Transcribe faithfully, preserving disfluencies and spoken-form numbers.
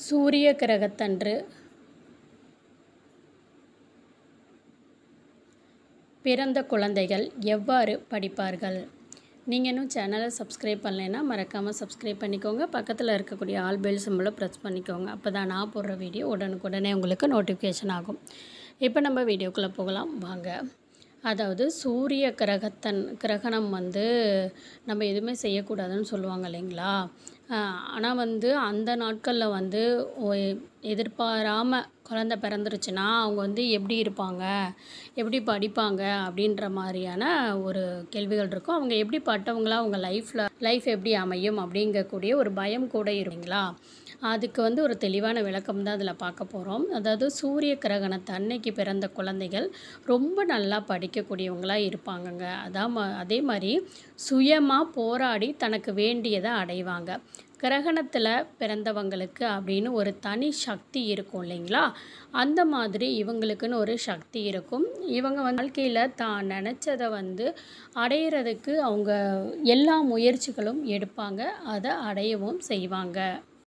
சூரிய கிரகத்தன்று பிறந்த குழந்தைகள் எவ்வாறு படிப்பார்கள்? நீங்கள் இன்னும் சேனலை சப்ஸ்கிரைப் பண்ணலைன்னா மறக்காமல் சப்ஸ்கிரைப் பண்ணிக்கோங்க. பக்கத்தில் இருக்கக்கூடிய ஆல் பெல் சிம்பலை ப்ரெஸ் பண்ணிக்கோங்க. அப்போ தான் நான் போடுற வீடியோ உடனுக்குடனே உங்களுக்கு நோட்டிஃபிகேஷன் ஆகும். இப்போ நம்ம வீடியோக்குள்ளே போகலாம் வாங்க. அதாவது சூரிய கிரகத்தன் கிரகணம் வந்து நம்ம எதுவுமே செய்யக்கூடாதுன்னு சொல்லுவாங்க இல்லைங்களா? ஆனால் வந்து அந்த நாட்களில் வந்து எதிர்பாராமல் குழந்தை பிறந்துருச்சுன்னா அவங்க வந்து எப்படி இருப்பாங்க, எப்படி படிப்பாங்க அப்படின்ற மாதிரியான ஒரு கேள்விகள் இருக்கும். அவங்க எப்படிப்பட்டவங்களா அவங்க லைஃப்பில் லைஃப் எப்படி அமையும் அப்படிங்கக்கூடிய ஒரு பயம் கூட இருக்குங்களா? அதுக்கு வந்து ஒரு தெளிவான விளக்கம் தான் அதில் பார்க்க போகிறோம். அதாவது சூரிய கிரகணத்தை அன்னைக்கு பிறந்த குழந்தைகள் ரொம்ப நல்லா படிக்கக்கூடியவங்களாக இருப்பாங்கங்க. அதான் அதே மாதிரி சுயமாக போராடி தனக்கு வேண்டியதை அடைவாங்க. கிரகணத்தில் பிறந்தவங்களுக்கு அப்படின்னு ஒரு தனி சக்தி இருக்கும் இல்லைங்களா? அந்த மாதிரி இவங்களுக்குன்னு ஒரு சக்தி இருக்கும். இவங்க வந்து வாழ்க்கையில் தான் நினச்சதை வந்து அடையிறதுக்கு அவங்க எல்லா முயற்சிகளும் எடுப்பாங்க, அதை அடையவும் செய்வாங்க.